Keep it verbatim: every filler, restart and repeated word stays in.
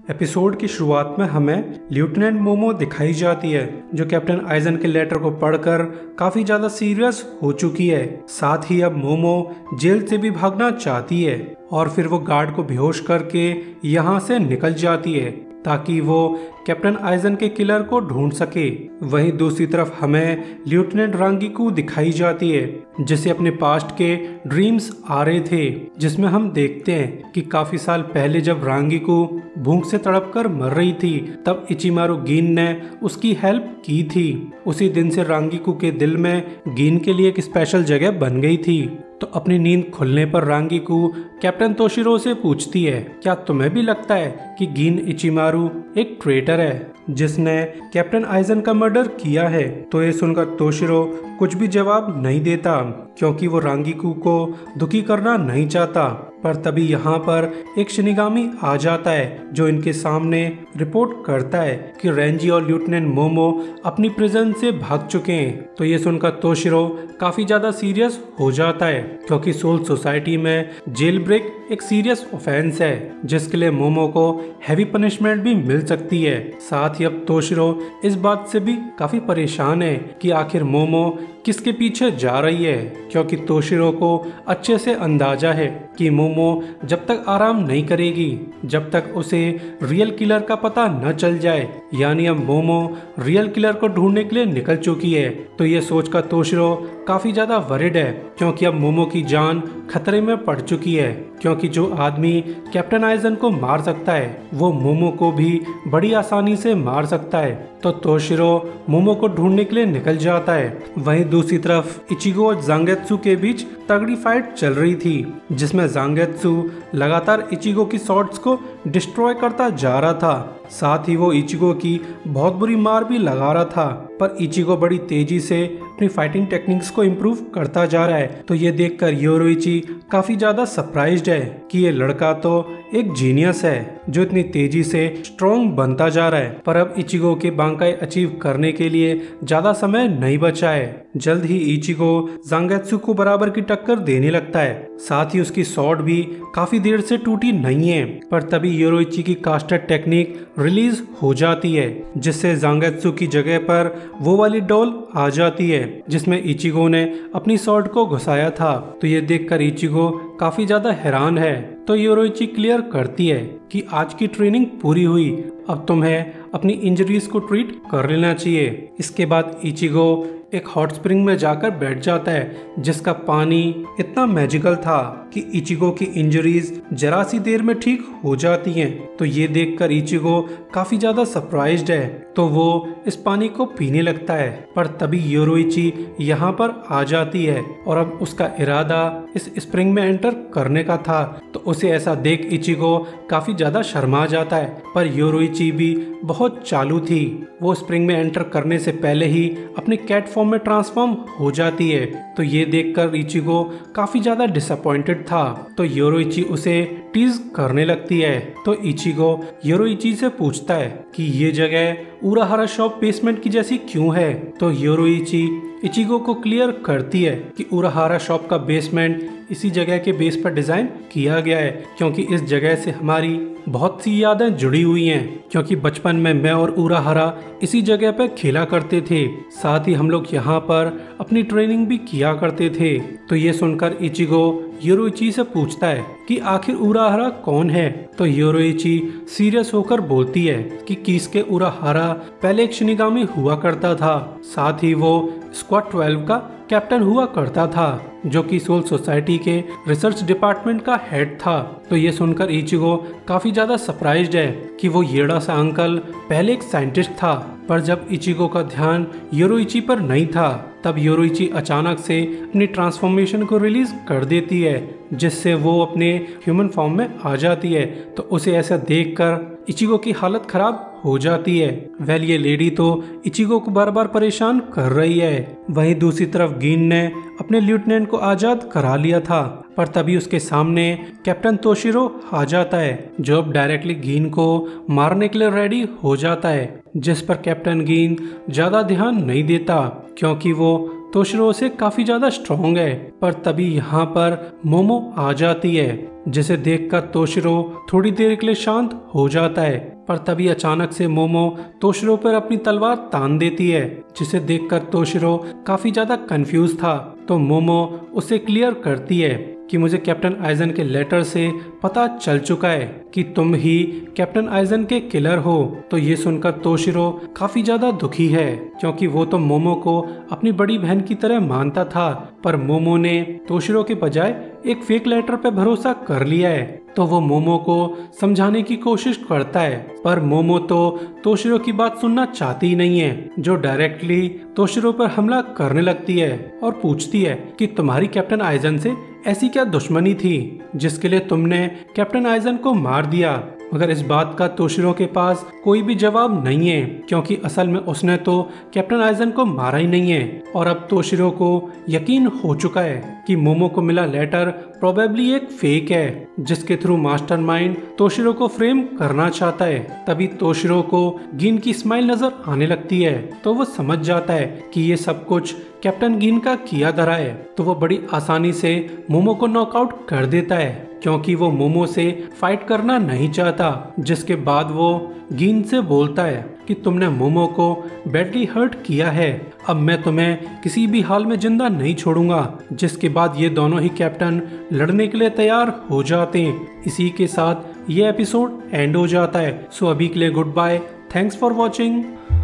Episode की शुरुआत में हमें लेफ्टिनेंट मोमो दिखाई जाती है जो कैप्टन आइजन के लेटर को पढ़कर काफी ज्यादा सीरियस हो चुकी है। साथ ही अब मोमो जेल से भी भागना चाहती है और फिर वो गार्ड को बेहोश करके यहाँ से निकल जाती है ताकि वो कैप्टन आइजन के किलर को ढूंढ सके। वहीं दूसरी तरफ हमें लेफ्टिनेंट रांगिकू दिखाई जाती है जिसे अपने पास्ट के ड्रीम्स आ रहे थे, जिसमें हम देखते हैं कि काफी साल पहले जब रांगिकू भूख से तड़प कर मर रही थी तब इचिमारू गीन ने उसकी हेल्प की थी। उसी दिन से रांगिकू के दिल में गीन के लिए एक स्पेशल जगह बन गई थी। तो अपनी नींद खुलने पर रांगिकू कैप्टन तोशिरो से पूछती है, क्या तुम्हें भी लगता है कि गीन इचिमारू एक ट्रेटर है जिसने कैप्टन आइजन का मर्डर किया है? तो ये सुनकर तोशिरो कुछ भी जवाब नहीं देता क्योंकि वो रांगिकू को दुखी करना नहीं चाहता। पर तभी यहाँ पर एक शिनिगामी आ जाता है जो इनके सामने रिपोर्ट करता है कि रेंजी और लेफ्टिनेंट मोमो अपनी प्रिजन से भाग चुके हैं। तो ये सुनकर तोशिरो काफी ज्यादा सीरियस हो जाता है क्योंकि सोल सोसाइटी में जेल ब्रेक एक सीरियस ऑफेंस है जिसके लिए मोमो को हैवी पनिशमेंट भी मिल सकती है। साथ ही अब तोशिरो इस बात से भी काफी परेशान है कि आखिर मोमो किसके पीछे जा रही है क्योंकि तोशिरो को अच्छे से अंदाजा है कि मोमो जब तक आराम नहीं करेगी जब तक उसे रियल किलर का पता न चल जाए, यानी अब मोमो रियल किलर को ढूंढने के लिए निकल चुकी है। तो ये सोचकर तोशिरो काफी ज्यादा वरिड है क्योंकि अब मोमो की जान खतरे में पड़ चुकी है क्योंकि जो आदमी कैप्टन आइजन को मार सकता है वो मोमो को भी बड़ी आसानी से मार सकता है। तो तोशिरो मोमो को ढूंढने के लिए निकल जाता है। वहीं दूसरी तरफ इचिगो और जांगेत्सु के बीच तगड़ी फाइट चल रही थी जिसमें जांगेत्सु लगातार इचिगो की शॉट्स को डिस्ट्रॉय करता जा रहा था। साथ ही वो इचिगो की बहुत बुरी मार भी लगा रहा था पर इचिगो बड़ी तेजी से अपनी फाइटिंग टेक्निक्स को इम्प्रूव करता जा रहा है। तो ये देखकर योरोइची काफी ज्यादा सरप्राइज्ड है कि ये लड़का तो एक जीनियस है जो इतनी तेजी से स्ट्रॉन्ग बनता जा रहा है। पर अब इचिगो के बांकाई अचीव करने के लिए ज्यादा समय नहीं बचा है। जल्द ही इचिगो जांगेत्सु को बराबर की टक्कर देने लगता है। साथ ही उसकी स्वॉर्ड भी काफी देर से टूटी नहीं है। पर तभी योरोइची की कास्टर टेक्निक रिलीज हो जाती है जिससे जांगेत्सु की जगह पर वो वाली डॉल आ जाती है जिसमें इचिगो ने अपनी स्वॉर्ड को घुसाया था। तो ये देखकर इचिगो काफी ज्यादा हैरान है। तो योरोइची क्लियर करती है कि आज की ट्रेनिंग पूरी हुई, अब तुम्हें अपनी इंजरीज को ट्रीट कर लेना चाहिए। इसके बाद इचिगो एक हॉट स्प्रिंग में जाकर बैठ जाता है जिसका पानी इतना मैजिकल था कि इचिगो की इंजरीज जरा सी देर में ठीक हो जाती हैं। तो ये देखकर इचिगो काफी ज्यादा सरप्राइज्ड है तो वो इस पानी को पीने लगता है। पर तभी योरोइची यहाँ पर आ जाती है और अब उसका इरादा इस स्प्रिंग में एंटर करने का था। तो उसे ऐसा देख इचिगो काफी ज्यादा शर्मा जाता है पर योरोइची भी बहुत चालू थी। वो स्प्रिंग में एंटर करने से पहले ही अपने कैट फॉर्म में ट्रांसफॉर्म हो जाती है। तो ये देखकर इचिगो काफी ज्यादा डिसअपॉइंटेड था तो योरोइची उसे टीज करने लगती है। तो इचिगो योरोइची से पूछता है कि ये जगह उराहारा शॉप बेसमेंट की जैसी क्यों है? तो योरोइची इचिगो को क्लियर करती है कि उराहारा शॉप का बेसमेंट इसी जगह के बेस पर डिजाइन किया गया है क्योंकि इस जगह से हमारी बहुत सी यादें जुड़ी हुई हैं क्योंकि बचपन में मैं और उराहारा इसी जगह पर खेला करते थे। साथ ही हम लोग यहाँ पर अपनी ट्रेनिंग भी किया करते थे। तो ये सुनकर इचिगो योरोइची से पूछता है कि आखिर उराहारा कौन है? तो योरोइची सीरियस होकर बोलती है कि किसके उराहारा पहले एक शिनिगामी हुआ करता था, साथ ही वो स्क्वाड ट्वेल्व का कैप्टन हुआ करता था जो कि सोल सोसाइटी के रिसर्च डिपार्टमेंट का हेड था। तो ये सुनकर इचिगो काफी ज्यादा सरप्राइज्ड है कि वो येड़ा सा अंकल पहले एक साइंटिस्ट था। पर जब इचिगो का ध्यान योरोइची पर नहीं था तब योरोइची अचानक से अपनी ट्रांसफॉर्मेशन को रिलीज कर देती है जिससे वो अपने ह्यूमन फॉर्म में आ जाती है। तो उसे ऐसा देखकर इचिगो की हालत खराब हो जाती है। वेल ये लेडी तो इचिगो को बार बार परेशान कर रही है। वहीं दूसरी तरफ गीन ने अपने लेफ्टिनेंट को आजाद करा लिया था पर तभी उसके सामने कैप्टन तोशिरो आ जाता है जो अब डायरेक्टली गीन को मारने के लिए रेडी हो जाता है जिस पर कैप्टन गीन ज्यादा ध्यान नहीं देता क्योंकि वो तोशिरो से काफी ज्यादा स्ट्रॉन्ग है। पर तभी यहाँ पर मोमो आ जाती है, जिसे देखकर तोशिरो थोड़ी देर के लिए शांत हो जाता है। पर तभी अचानक से मोमो तोशिरो पर अपनी तलवार तान देती है, जिसे देखकर तोशिरो काफी ज्यादा कंफ्यूज था। तो मोमो उसे क्लियर करती है कि मुझे कैप्टन आइजन के लेटर से पता चल चुका है कि तुम ही कैप्टन आइजन के किलर हो। तो ये सुनकर तोशिरो काफी ज्यादा दुखी है, क्योंकि वो तो मोमो को अपनी बड़ी बहन की तरह मानता था। पर मोमो ने तोशिरो के बजाय एक फेक लेटर पे भरोसा कर लिया है। तो वो मोमो को समझाने की कोशिश करता है, पर मोमो तो तोशिरो की बात सुनना चाहती ही नहीं है, जो डायरेक्टली तोशिरो पर हमला करने लगती है और पूछती है कि तुम्हारी कैप्टन आइजन से ऐसी क्या दुश्मनी थी जिसके लिए तुमने कैप्टन आइजन को मार दिया। मगर इस बात का तोशिरो के पास कोई भी जवाब नहीं है, क्योंकि असल में उसने तो कैप्टन आइजन को मारा ही नहीं है। और अब तोशिरो को यकीन हो चुका है कि मोमो को मिला लेटर प्रोबेबली एक फेक है, जिसके थ्रू मास्टरमाइंड तोशिरो को फ्रेम करना चाहता है। तभी तोशिरो को गिन की स्माइल नजर आने लगती है, तो वो समझ जाता है कि ये सब कुछ कैप्टन गिन का किया धरा है। तो वो बड़ी आसानी से मोमो को नॉकआउट कर देता है, क्योंकि वो मोमो से फाइट करना नहीं चाहता। जिसके बाद वो गिन से बोलता है कि तुमने मोमो को बैडली हर्ट किया है, अब मैं तुम्हें किसी भी हाल में जिंदा नहीं छोड़ूंगा। जिसके बाद ये दोनों ही कैप्टन लड़ने के लिए तैयार हो जाते हैं। इसी के साथ ये एपिसोड एंड हो जाता है। सो अभी के लिए good bye, thanks for watching.